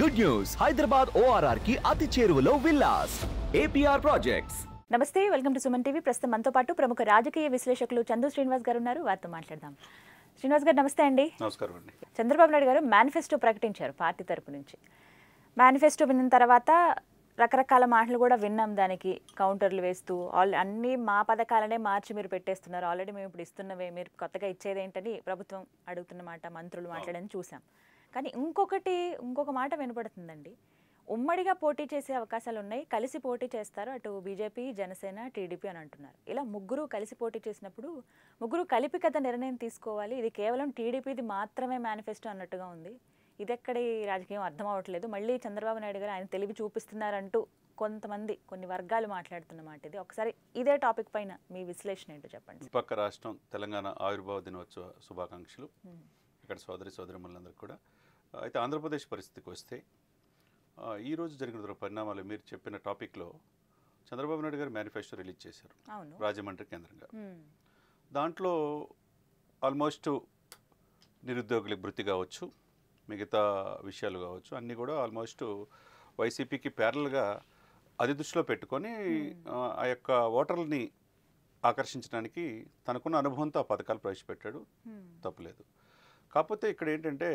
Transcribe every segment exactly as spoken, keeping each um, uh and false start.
Good news, Hyderabad ORR కి అతి చేరువలో విల్లాస్ ఏపీఆర్ ప్రాజెక్ట్స్. నమస్తే, వెల్కమ్ టు సుమన్ టీవీ. ప్రస్తుతం మనతో పాటు ప్రముఖ రాజకీయ విశ్లేషకులు చందు శ్రీనివాస్ గారు ఉన్నారు. వారితో మాట్లాడదాం. శ్రీనివాస్ గారు నమస్తే అండి. నమస్కారం అండి. చంద్రబాబు నాయుడు గారు మేనిఫెస్టో ప్రకటించారు పార్టీ తరపు నుంచి. మేనిఫెస్టో విన్న తర్వాత రకరకాల మాటలు కూడా విన్నాం, దానికి కౌంటర్లు వేస్తూ ఆల్ అన్నీ మా పథకాలనే మార్చి మీరు పెట్టేస్తున్నారు, ఆల్రెడీ మేము ఇప్పుడు ఇస్తున్నవే, మీరు కొత్తగా ఇచ్చేది ఏంటని ప్రభుత్వం అడుగుతున్న మాట మంత్రులు మాట్లాడని చూసాం. కానీ ఇంకొకటి ఇంకొక మాట వినపడుతుందండి, ఉమ్మడిగా పోటీ చేసే అవకాశాలు ఉన్నాయి, కలిసి పోటీ చేస్తారు, అటు బీజేపీ, జనసేన, టీడీపీ అని అంటున్నారు. ఇలా ముగ్గురు కలిసి పోటీ చేసినప్పుడు ముగ్గురు కలిపి కదా నిర్ణయం తీసుకోవాలి, ఇది కేవలం టీడీపీది మాత్రమే మేనిఫెస్టో అన్నట్టుగా ఉంది. ఇది ఎక్కడి రాజకీయం అర్థం అవ్వట్లేదు. మళ్ళీ చంద్రబాబు నాయుడు గారు ఆయన తెలివి చూపిస్తున్నారంటూ కొంతమంది కొన్ని వర్గాలు మాట్లాడుతున్నమాట ఇది. ఒకసారి ఇదే టాపిక్ పైన మీ విశ్లేషణ ఏంటో చెప్పండి. పక్క రాష్ట్రం తెలంగాణ ఆవిర్భావ దినోత్సవ శుభాకాంక్షలు ఇక్కడ సోదరి సోదరిమణులందరికీ కూడా. అయితే ఆంధ్రప్రదేశ్ పరిస్థితికి వస్తే ఈరోజు జరిగిన పరిణామాలు మీరు చెప్పిన టాపిక్లో చంద్రబాబు నాయుడు గారు మేనిఫెస్టో రిలీజ్ చేశారు రాజమండ్రి కేంద్రంగా. దాంట్లో ఆల్మోస్ట్ నిరుద్యోగులకు వృత్తి కావచ్చు, మిగతా విషయాలు కావచ్చు, అన్నీ కూడా ఆల్మోస్ట్ వైసీపీకి ప్యారల్గా అది దృష్టిలో పెట్టుకొని ఆ యొక్క ఓటర్లని ఆకర్షించడానికి తనకున్న అనుభవంతో ఆ పథకాలు ప్రవేశపెట్టాడు, తప్పులేదు. కాకపోతే ఇక్కడ ఏంటంటే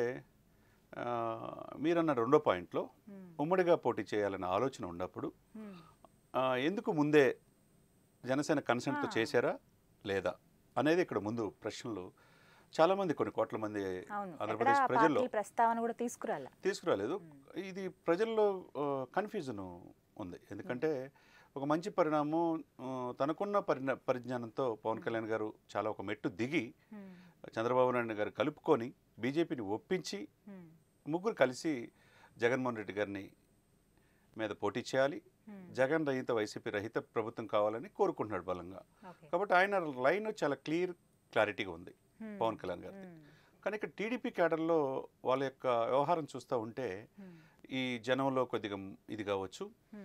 మీరన్న రెండో పాయింట్లో ఉమ్మడిగా పోటీ చేయాలన్న ఆలోచన ఉన్నప్పుడు ఎందుకు ముందే జనసేన కన్సెంట్తో చేశారా లేదా అనేది ఇక్కడ ముందు ప్రశ్నలు చాలామంది, కొన్ని కోట్ల మంది ఆంధ్రప్రదేశ్ ప్రజల్లో ప్రస్తావన కూడా తీసుకురాలే తీసుకురాలేదు. ఇది ప్రజల్లో కన్ఫ్యూజన్ ఉంది. ఎందుకంటే ఒక మంచి పరిణామం, తనకున్న పరిణ పరిజ్ఞానంతో పవన్ కళ్యాణ్ గారు చాలా ఒక మెట్టు దిగి చంద్రబాబు నాయుడు గారు కలుపుకొని బీజేపీని ఒప్పించి ముగ్గురు కలిసి జగన్మోహన్ రెడ్డి గారిని మీద పోటీ చేయాలి, జగన్ రహిత వైసీపీ రహిత ప్రభుత్వం కావాలని కోరుకుంటున్నాడు బలంగా. కాబట్టి ఆయన లైన్ చాలా క్లియర్ క్లారిటీగా ఉంది పవన్ కళ్యాణ్ గారిది. కానీ ఇక్కడ టీడీపీ క్యాడర్లో వాళ్ళ యొక్క వ్యవహారం చూస్తూ ఉంటే ఈ జనంలో కొద్దిగా ఇది కావచ్చు,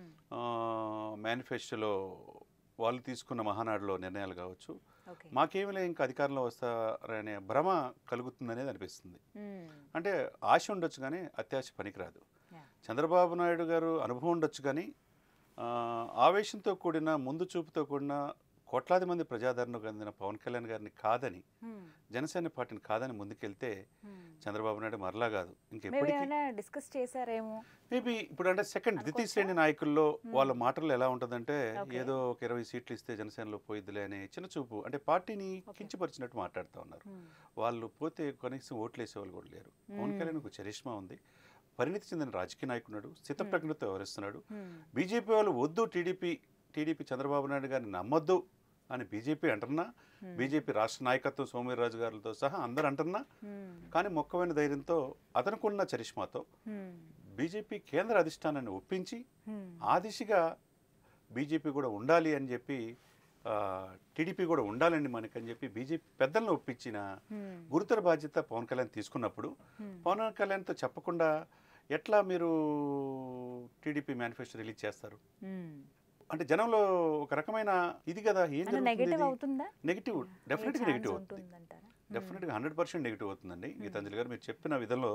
మేనిఫెస్టోలో వాళ్ళు తీసుకున్న మహానాడులో నిర్ణయాలు కావచ్చు, మాకేమిలే ఇంకా అధికారంలో వస్తారనే భ్రమ కలుగుతుందనేది అనిపిస్తుంది. అంటే ఆశ ఉండొచ్చు కానీ అత్యాశ పనికిరాదు. చంద్రబాబు నాయుడు గారు అనుభవం ఉండొచ్చు కానీ ఆవేశంతో కూడిన ముందు చూపుతో కూడిన కోట్లాది మంది ప్రజాదరణ చెందిన పవన్ కళ్యాణ్ గారిని కాదని, జనసేన పార్టీని కాదని ముందుకెళ్తే చంద్రబాబు నాయుడు మరలా కాదు ఇంకెప్పటికీ డిస్కస్ చేశారేమో. మేబీ ఇప్పుడు అంటే సెకండ్ ద్వితీయ శ్రేణి నాయకుల్లో వాళ్ళ మాటల్లో ఎలా ఉంటుందంటే ఏదో ఒక ఇరవై సీట్లు ఇస్తే జనసేనలో పోయిద్దిలే అనే చిన్న చూపు, అంటే పార్టీని కించపరిచినట్టు మాట్లాడుతూ ఉన్నారు. వాళ్ళు పోతే కనీసం ఓట్లు వేసేవాళ్ళు కూడా లేరు. పవన్ కళ్యాణ్కు చరిష్మా ఉంది, పరిణితి చెందిన రాజకీయ నాయకున్నాడు, స్థితప్రజ్ఞతో వ్యవహరిస్తున్నాడు. బీజేపీ వాళ్ళు వద్దు టీడీపీ టీడీపీ చంద్రబాబు నాయుడు గారిని నమ్మొద్దు అని బీజేపీ అంటున్నా, బీజేపీ రాష్ట్ర నాయకత్వం సోమవీర్రాజు గారితో సహా అందరు అంటున్నా, కానీ మొక్కమైన ధైర్యంతో అతనుకున్న చరిష్మాతో బీజేపీ కేంద్ర అధిష్టానాన్ని ఒప్పించి ఆ దిశగా బీజేపీ కూడా ఉండాలి అని చెప్పి, టీడీపీ కూడా ఉండాలండి మనకని చెప్పి బీజేపీ పెద్దలను ఒప్పించిన గురుతర బాధ్యత పవన్ కళ్యాణ్ తీసుకున్నప్పుడు పవన్ కళ్యాణ్తో చెప్పకుండా ఎట్లా మీరు టీడీపీ మేనిఫెస్టో రిలీజ్ చేస్తారు? అంటే జనంలో ఒక రకమైన ఇది కదా, ఏం జరుగుతుంది? నెగిటివ్, డెఫినెట్గా నెగిటివ్ అవుతుంది, డెఫినెట్గా హండ్రెడ్ పర్సెంట్ నెగిటివ్ అవుతుందండి. గీతాంజలి గారు మీరు చెప్పిన విధంలో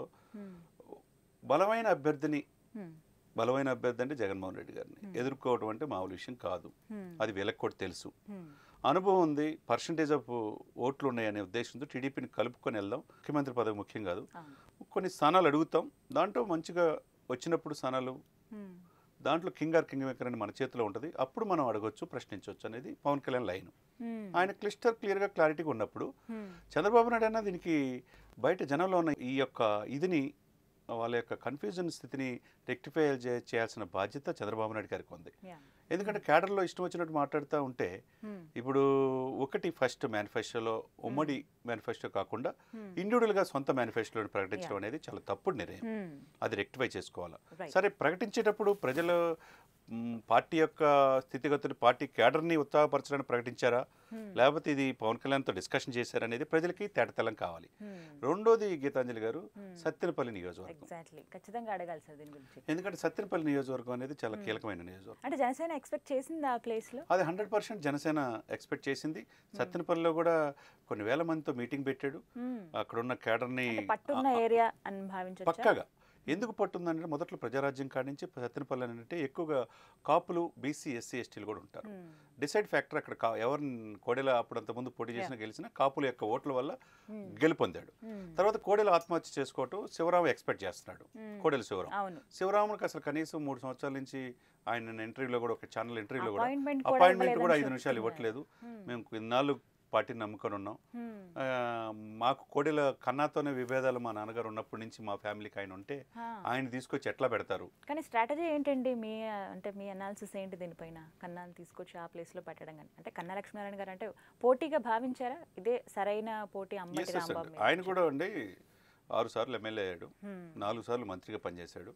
బలమైన అభ్యర్థిని, బలమైన అభ్యర్థి అంటే జగన్మోహన్ రెడ్డి గారిని ఎదుర్కోవడం అంటే మామూలు విషయం కాదు, అది వీళ్ళకి కూడా తెలుసు. అనుభవం ఉంది, పర్సంటేజ్ ఆఫ్ ఓట్లు ఉన్నాయనే ఉద్దేశంతో టీడీపీని కలుపుకొని వెళ్దాం, ముఖ్యమంత్రి పదవి ముఖ్యం కాదు, కొన్ని స్థానాలు అడుగుతాం, దాంట్లో మంచిగా వచ్చినప్పుడు స్థానాలు దాంట్లో కింగ్ ఆర్ కింగ్ మేకర్ అని మన చేతిలో ఉంటుంది, అప్పుడు మనం అడగొచ్చు, ప్రశ్నించవచ్చు అనేది పవన్ కళ్యాణ్ లైన్. ఆయన క్లిస్టర్ క్లియర్గా క్లారిటీగా ఉన్నప్పుడు చంద్రబాబు నాయుడు అన్న దీనికి బయట జనంలో ఉన్న ఈ యొక్క ఇదిని, వాళ్ళ యొక్క కన్ఫ్యూజన్ స్థితిని రెక్టిఫై చేయాల్సిన బాధ్యత చంద్రబాబు నాయుడు గారికి ఉంది. ఎందుకంటే క్యాడర్లో ఇష్టం వచ్చినట్టు మాట్లాడుతూ ఉంటే ఇప్పుడు ఒకటి ఫస్ట్ మేనిఫెస్టోలో ఉమ్మడి మేనిఫెస్టో కాకుండా ఇండివిజువల్గా సొంత మేనిఫెస్టోని ప్రకటించడం అనేది చాలా తప్పుడు నిర్ణయం, అది రెక్టిఫై చేసుకోవాలి. సరే, ప్రకటించేటప్పుడు ప్రజలు పార్టీ యొక్క స్థితిగతులు, పార్టీ క్యాడర్ని ఉత్సాహపరచడానికి ప్రకటించారా, లేకపోతే ఇది పవన్ కళ్యాణ్తో డిస్కషన్ చేశారనేది ప్రజలకి తేటతెల్లం కావాలి. రెండోది గీతాంజలి గారు, సత్తెనపల్లి నియోజకవర్గం ఖచ్చితంగా అడగాలి సార్ దీని గురించి, ఎందుకంటే సత్తెనపల్లి నియోజకవర్గం అనేది చాలా కీలకమైన నియోజకవర్గం. అంటే జనసేన ఎక్స్పెక్ట్ చేసింది ఆ ప్లేస్ లో, అది హండ్రెడ్ పర్సెంట్ జనసేన ఎక్స్పెక్ట్ చేసింది. సత్తెనపల్లిలో కూడా కొన్ని వేల మందితో మీటింగ్ పెట్టాడు, అక్కడ ఉన్న క్యాడర్ని పట్టున్న ఏరియా అని భావించొచ్చా? పక్కాగా ఎందుకు పట్టుందంటే మొదట్లో ప్రజారాజ్యం కాడి నుంచి సత్తెనపల్లి అంటే ఎక్కువగా కాపులు బీసీ ఎస్సీ ఎస్టీలు కూడా ఉంటారు. డిసైడ్ ఫ్యాక్టర్ అక్కడ కా ఎవరిని కోడెల అప్పుడు అంతకుముందు పోటీ చేసినా గెలిచినా కాపుల యొక్క ఓట్ల వల్ల గెలుపొందాడు. తర్వాత కోడెల ఆత్మహత్య చేసుకోవటం శివరాము ఎక్స్పెక్ట్ చేస్తున్నాడు. కోడెల శివరాము శివరామునికి అసలు కనీసం మూడు సంవత్సరాల నుంచి ఆయన ఇంటర్వ్యూలో కూడా ఒక ఛానల్ ఇంటర్వ్యూలో కూడా అపాయింట్మెంట్ కూడా ఐదు నిమిషాలు ఇవ్వట్లేదు. మేము ఇన్నాళ్ళు పార్టీని నమ్ముకొని ఉన్నాం. మాకు కోడెల కన్నాతోనే విభేదాలు మా నాన్నగారు ఉన్నప్పటి నుంచి మా ఫ్యామిలీకి ఆయన ఉంటే ఆయన తీసుకొచ్చి ఎట్లా పెడతారు? కానీ స్ట్రాటజీ ఏంటండి మీ అంటే మీ అనాలిసిస్ ఏంటి దీనిపైన? కన్నాను తీసుకొచ్చి ఆ ప్లేస్ లో పెట్టడం కానీ అంటే కన్నా లక్ష్మీనారాయణ గారు అంటే పోటీగా భావించారా? ఇదే సరైన పోటీ అంబటి రాంబాబు? ఆయన కూడా అండి ఆరు సార్లు ఎమ్మెల్యే అయ్యాడు, నాలుగు సార్లు మంత్రిగా పనిచేశాడు,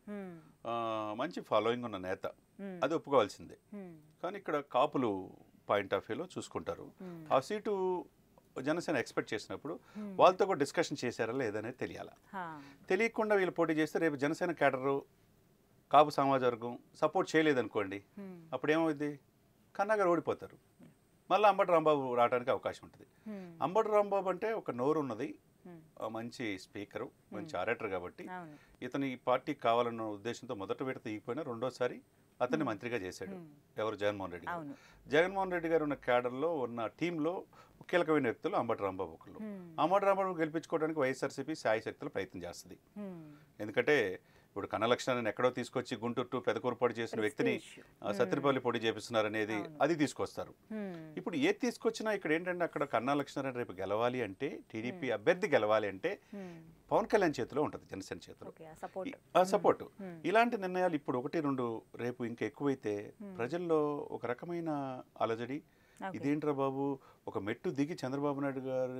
మంచి ఫాలోయింగ్ ఉన్న నేత, అది ఒప్పుకోవాల్సిందే. కానీ ఇక్కడ కాపులు పాయింట్ ఆఫ్ వ్యూలో చూసుకుంటారు. ఆ సీటు జనసేన ఎక్స్పెక్ట్ చేసినప్పుడు వాళ్ళతో కూడా డిస్కషన్ చేశారా లేదనేది తెలియాలా. తెలియకుండా వీళ్ళు పోటీ చేస్తే రేపు జనసేన క్యాడరు కాపు సమాజ వర్గం సపోర్ట్ చేయలేదనుకోండి, అప్పుడు ఏమవుద్ది? కన్నా గారు ఓడిపోతారు. మళ్ళీ అంబటి రాంబాబు రావడానికి అవకాశం ఉంటుంది. అంబటి రాంబాబు అంటే ఒక నోరు ఉన్నది, మంచి స్పీకరు, మంచి ఆరేటర్ కాబట్టి ఇతను ఈ పార్టీకి కావాలన్న ఉద్దేశంతో మొదట విడత ఈగిపోయినా రెండోసారి అతన్ని మంత్రిగా చేశాడు. ఎవరు? జగన్మోహన్ రెడ్డి గారు. జగన్మోహన్ రెడ్డి గారు ఉన్న క్యాడర్లో ఉన్న టీంలో కీలకమైన వ్యక్తులు అంబటి రాంబాబు ఒకళ్ళు. అంబటి రాంబాబు గెలిపించుకోవడానికి వైఎస్ఆర్సీపీ శాయశక్తులు ప్రయత్నం చేస్తుంది. ఎందుకంటే ఇప్పుడు కన్నా లక్ష్మణాన్ని ఎక్కడో తీసుకొచ్చి గుంటూరు టు పెదకూరు పొడి చేసిన వ్యక్తిని సత్తెనపల్లి పొడి చేపిస్తున్నారు అనేది అది తీసుకొస్తారు. ఇప్పుడు ఏది తీసుకొచ్చినా ఇక్కడ ఏంటంటే అక్కడ కన్నా లక్ష్మణారాయణ రేపు గెలవాలి అంటే, టీడీపీ అభ్యర్థి గెలవాలి అంటే పవన్ కళ్యాణ్ చేతిలో ఉంటుంది, జనసేన చేతిలో సపోర్టు. ఇలాంటి నిర్ణయాలు ఇప్పుడు ఒకటి రెండు రేపు ఇంకా ఎక్కువైతే ప్రజల్లో ఒక రకమైన అలజడి, ఇదేంట్రా బాబు ఒక మెట్టు దిగి చంద్రబాబు నాయుడు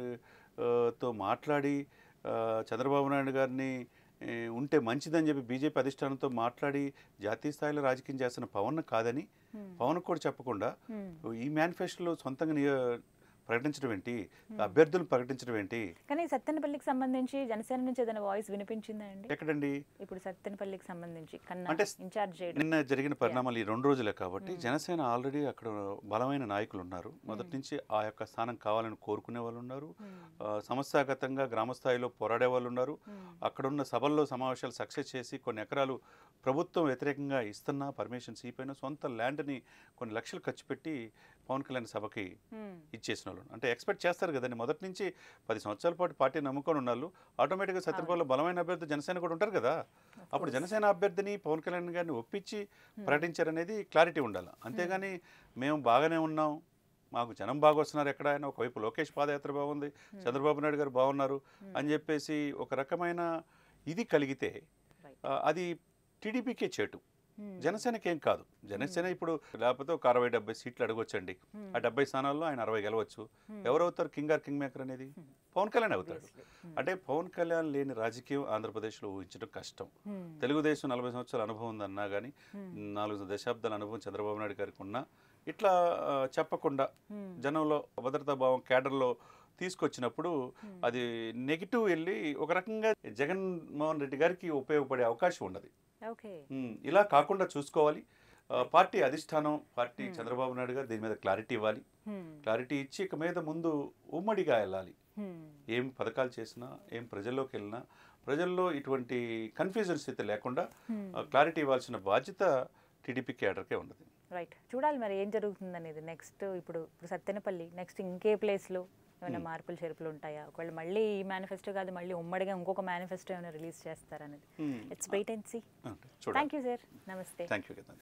గారితో మాట్లాడి చంద్రబాబు నాయుడు గారిని ఉంటే మంచిదని చెప్పి బీజేపీ అధిష్టానంతో మాట్లాడి జాతీయ స్థాయిలో రాజకీయం చేస్తున్న పవన్ కాదని పవన్ కూడా చెప్పకుండా ఈ మేనిఫెస్టోలో సొంతంగా ప్రకటించడం ఏంటి, అభ్యర్థులు ప్రకటించడం ఏంటి? కానీ సత్తెనపల్లికి సంబంధించి జనసేన నుంచి ఏదైనా వాయిస్ వినిపించిందా అండి? ఎక్కడండి? ఇప్పుడు సత్తెనపల్లికి సంబంధించి అంటే నిన్న జరిగిన పరిణామాలు ఈ రెండు రోజులే కాబట్టి జనసేన ఆల్రెడీ అక్కడ బలమైన నాయకులు ఉన్నారు. మొదటి నుంచి ఆ యొక్క స్థానం కావాలని కోరుకునే వాళ్ళు ఉన్నారు, సంస్థాగతంగా గ్రామ స్థాయిలో పోరాడే వాళ్ళు ఉన్నారు. అక్కడున్న సభల్లో సమావేశాలు సక్సెస్ చేసి కొన్ని ఎకరాలు ప్రభుత్వం వ్యతిరేకంగా ఇస్తున్నా పర్మిషన్స్ ఇపోయినా సొంత ల్యాండ్ని కొన్ని లక్షలు ఖర్చు పెట్టి పవన్ కళ్యాణ్ సభకి ఇచ్చేసిన వాళ్ళు అంటే ఎక్స్పెక్ట్ చేస్తారు కదండి. మొదటి నుంచి పది సంవత్సరాల పాటు పార్టీ నమ్ముకొని ఉన్నారు. ఆటోమేటిక్గా సత్తెనపల్లిలో బలమైన అభ్యర్థి జనసేన కూడా ఉంటారు కదా. అప్పుడు జనసేన అభ్యర్థిని పవన్ కళ్యాణ్ గారిని ఒప్పించి ప్రకటించారనేది క్లారిటీ ఉండాలి. అంతేగాని మేము బాగానే ఉన్నాం, మాకు జనం బాగా వస్తున్నారు, ఎక్కడ ఆయన ఒకవైపు లోకేష్ పాదయాత్ర బాగుంది, చంద్రబాబు నాయుడు గారు బాగున్నారు అని చెప్పేసి ఒక రకమైన ఇది కలిగితే అది టీడీపీకే చేటు, జనసేనకి ఏం కాదు. జనసేన ఇప్పుడు లేకపోతే ఒక అరవై డెబ్బై సీట్లు అడగొచ్చండి. ఆ డెబ్బై స్థానాల్లో ఆయన అరవై గెలవచ్చు. ఎవరవుతారు కింగ్ ఆర్ కింగ్ మేకర్ అనేది? పవన్ కళ్యాణ్ అవుతాడు. అంటే పవన్ కళ్యాణ్ లేని రాజకీయం ఆంధ్రప్రదేశ్లో ఊహించడం కష్టం. తెలుగుదేశం నలభై సంవత్సరాల అనుభవం ఉందన్నా కానీ నాలుగు దశాబ్దాల అనుభవం చంద్రబాబు నాయుడు గారికి ఉన్నా ఇట్లా చెప్పకుండా జనంలో భద్రతా భావం కేడర్లో తీసుకొచ్చినప్పుడు అది నెగిటివ్ వెళ్ళి ఒక రకంగా జగన్మోహన్ రెడ్డి గారికి ఉపయోగపడే అవకాశం ఉన్నది. ఇలా కాకుండా చూసుకోవాలి. పార్టీ అధిష్టానం, పార్టీ చంద్రబాబు నాయుడు గారు దీని మీద క్లారిటీ ఇవ్వాలి. క్లారిటీ ఇచ్చి ఇక మీద ముందు ఉమ్మడిగా వెళ్ళాలి. ఏం పథకాలు చేసినా, ఏం ప్రజల్లోకి వెళ్ళినా ప్రజల్లో ఇటువంటి కన్ఫ్యూజన్ స్థితి లేకుండా క్లారిటీ ఇవ్వాల్సిన బాధ్యత టీడీపీ కేడర్కే ఉన్నది. రైట్, చూడాలి మరి ఏం జరుగుతుంది అనేది. నెక్స్ట్ ఇప్పుడు ఇప్పుడు సత్తెనపల్లి నెక్స్ట్ ఇంకే ప్లేస్లో ఏమైనా మార్పులు చేర్పులు ఉంటాయా? ఒకవేళ మళ్ళీ ఈ మేనిఫెస్టో కాదు మళ్ళీ ఉమ్మడిగా ఇంకొక మేనిఫెస్టో ఏమైనా రిలీజ్ చేస్తారనేది. It's wait and see. Thank you sir, నమస్తే. Thank you.